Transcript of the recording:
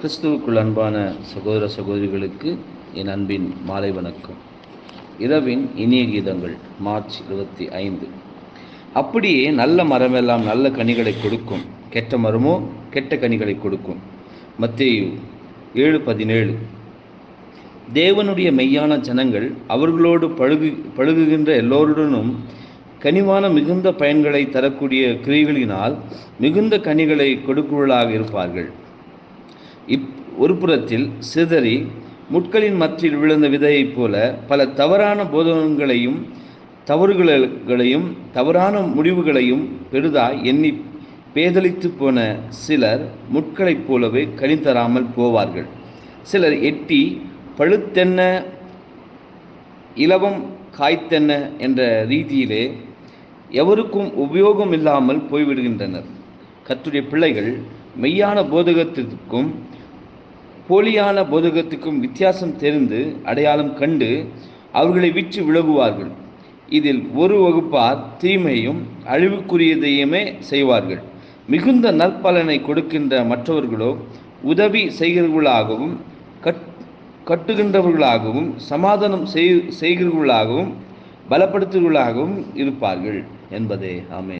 கிறிஸ்துவுக்குள் அன்பான சகோதர சகோதரிகளுக்கு என் அன்பின் மாலை வணக்கம். இரவின் இனிய கீதங்கள், மார்ச் 25. அப்படியே நல்ல மரமெல்லாம் நல்ல கனிகளை கொடுக்கும், கெட்ட மரமோ கெட்ட கனிகளை கொடுக்கும். மத்தேயு 7:17. தேவனுடைய மெய்யான ஜனங்கள் அவர்களோடு பழகுகின்ற எல்லோருடனும் கனிவான மிகுந்த பயன்களை தரக்கூடிய கிரியைகளினால் மிகுந்த கனிகளை கொடுக்குவர்களாக இருப்பார்கள். ஒரு புறத்தில் சிதறி முட்களின் மத்தியில் விழுந்த விதையைப் போல பல தவறான போதகங்களையும் தவறுகளையும் தவறான முடிவுகளையும் பெரிதாய் எண்ணி பேதலித்து போன சிலர் முட்களைப் போலவே கனி தராமல் போவார்கள். சிலர் எட்டி பழுத்தென்ன இலவம் காய்த்தென்ன என்ற ரீதியிலே எவருக்கும் உபயோகம் இல்லாமல் போய்விடுகின்றனர். கர்த்தருடைய பிள்ளைகள் மெய்யான போதகத்திற்கும் போலியான போதகத்துக்கும் வித்தியாசம் தெரிந்து அடையாளம் கண்டு அவர்களை விற்று விலகுவார்கள். இதில் ஒரு வகுப்பார் தீமையும் அழிவுக்குரியதையுமே செய்வார்கள். மிகுந்த நற்பலனை கொடுக்கின்ற மற்றவர்களோ உதவி செய்கிறவர்களாகவும் கட்டுகின்றவர்களாகவும் சமாதானம் செய்கிறவர்களாகவும் பலப்படுத்துகிறவர்களாகவும் இருப்பார்கள் என்பதே. ஆமென்.